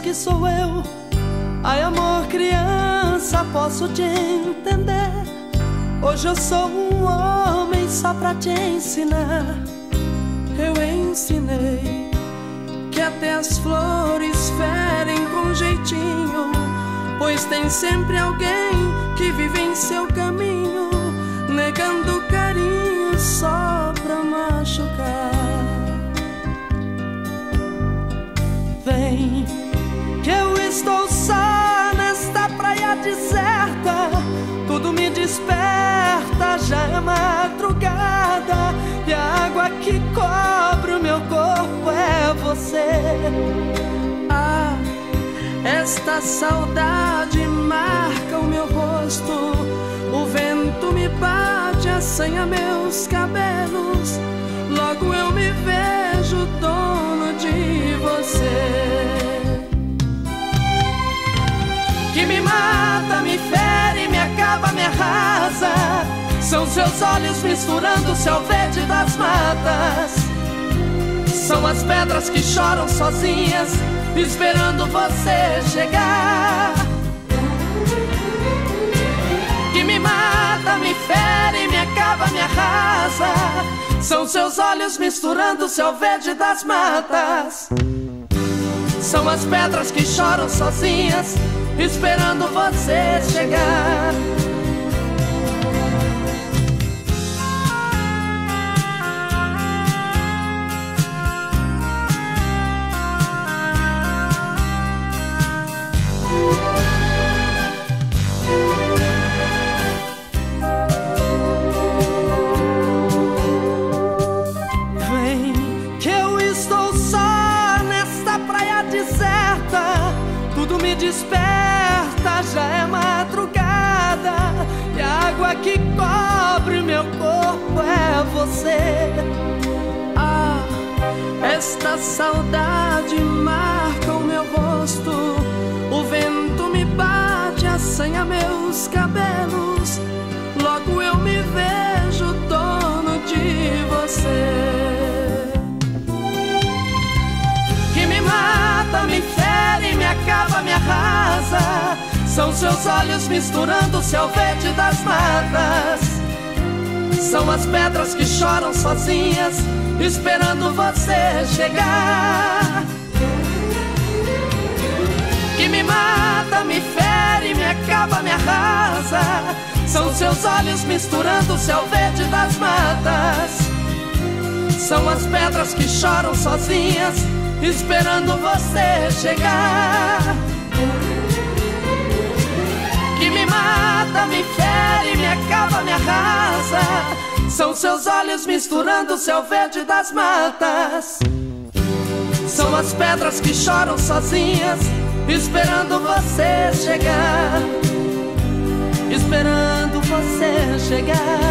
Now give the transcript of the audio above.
que sou eu. Ai, amor, criança, posso te entender. Hoje eu sou um homem só pra te ensinar. Eu ensinei que até as flores ferem com jeitinho, pois tem sempre alguém que vive em seu caminho, negando carinho só pra machucar. Vem, que eu estou só nesta praia deserta. Tudo me desperta, já é madrugada, e a água que cobre o meu corpo é você. Ah, esta saudade marca o meu rosto. O vento me bate, assanha meus cabelos. Logo eu me vejo dono de você. Que me mata, me fere, me acaba, me arrasa. São seus olhos misturando o céu verde das matas. São as pedras que choram sozinhas, esperando você chegar. Que me mata, me fere, me acaba, me arrasa. São seus olhos misturando o céu verde das matas. São as pedras que choram sozinhas, esperando você chegar. Tudo me desperta, já é madrugada, e a água que cobre meu corpo é você. Ah, esta saudade marca o meu rosto. O vento me bate, assanha meus cabelos. Logo eu me vejo dono de você. Que me mata, me fere, me acaba, me arrasa. São seus olhos misturando o céu verde das matas. São as pedras que choram sozinhas, esperando você chegar. Que me mata, me fere, me acaba, me arrasa. São seus olhos misturando o céu verde das matas. São as pedras que choram sozinhas, esperando você chegar. Que me mata, me fere, me acaba, me arrasa. São seus olhos misturando o céu verde das matas. São as pedras que choram sozinhas, esperando você chegar. Esperando você chegar.